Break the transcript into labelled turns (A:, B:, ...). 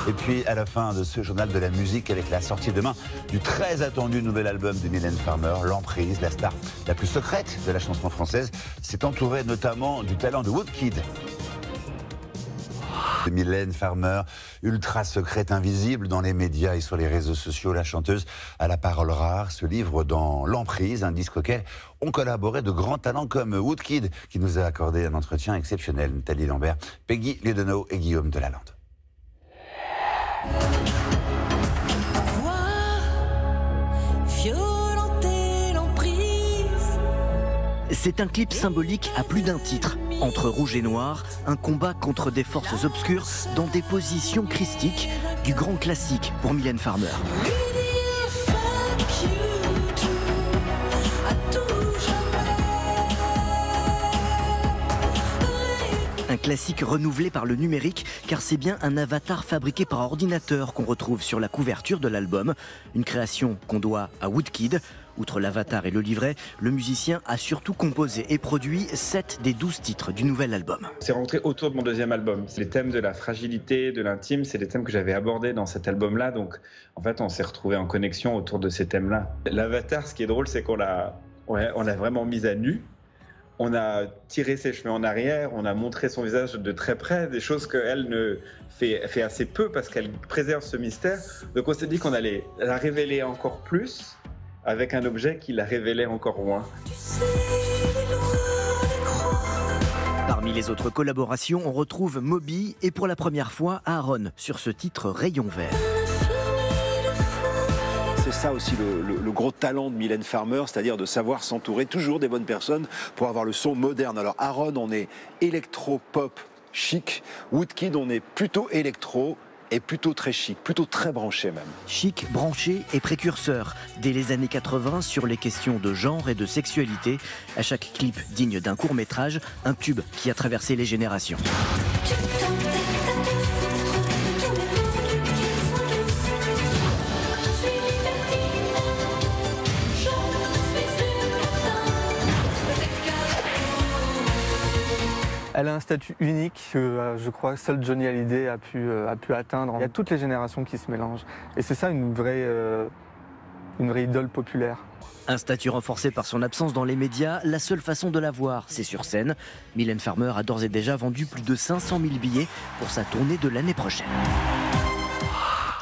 A: Et puis à la fin de ce journal de la musique, avec la sortie demain du très attendu nouvel album de Mylène Farmer, L'Emprise, la star la plus secrète de la chanson française, s'est entourée notamment du talent de Woodkid. Mylène Farmer, ultra secrète, invisible dans les médias et sur les réseaux sociaux, la chanteuse à la parole rare se livre dans L'Emprise, un disque auquel ont collaboré de grands talents comme Woodkid, qui nous a accordé un entretien exceptionnel. Nathalie Lambert, Peggy Ledeno et Guillaume Delalande.
B: C'est un clip symbolique à plus d'un titre. Entre rouge et noir, un combat contre des forces obscures dans des positions christiques, du grand classique pour Mylène Farmer. Un classique renouvelé par le numérique, car c'est bien un avatar fabriqué par ordinateur qu'on retrouve sur la couverture de l'album. Une création qu'on doit à Woodkid. Outre l'avatar et le livret, le musicien a surtout composé et produit 7 des 12 titres du nouvel album.
C: C'est rentré autour de mon deuxième album. Les thèmes de la fragilité, de l'intime, c'est des thèmes que j'avais abordés dans cet album-là. Donc, en fait, on s'est retrouvés en connexion autour de ces thèmes-là. L'avatar, ce qui est drôle, c'est qu'on l'a vraiment mise à nu. On a tiré ses cheveux en arrière, on a montré son visage de très près, des choses qu'elle ne fait assez peu parce qu'elle préserve ce mystère. Donc on s'est dit qu'on allait la révéler encore plus avec un objet qui la révélait encore moins.
B: Parmi les autres collaborations, on retrouve Moby et pour la première fois Aaron sur ce titre Rayon Vert.
D: C'est ça aussi le gros talent de Mylène Farmer, c'est-à-dire de savoir s'entourer toujours des bonnes personnes pour avoir le son moderne. Alors Aaron, on est électro-pop chic. Woodkid, on est plutôt électro et plutôt très chic, plutôt très branché même.
B: Chic, branché et précurseur. Dès les années 80, sur les questions de genre et de sexualité, à chaque clip digne d'un court-métrage, un tube qui a traversé les générations.
E: Elle a un statut unique que je crois seul Johnny Hallyday a pu atteindre. Il y a toutes les générations qui se mélangent. Et c'est ça une vraie idole populaire.
B: Un statut renforcé par son absence dans les médias, la seule façon de la voir, c'est sur scène. Mylène Farmer a d'ores et déjà vendu plus de 500 000 billets pour sa tournée de l'année prochaine.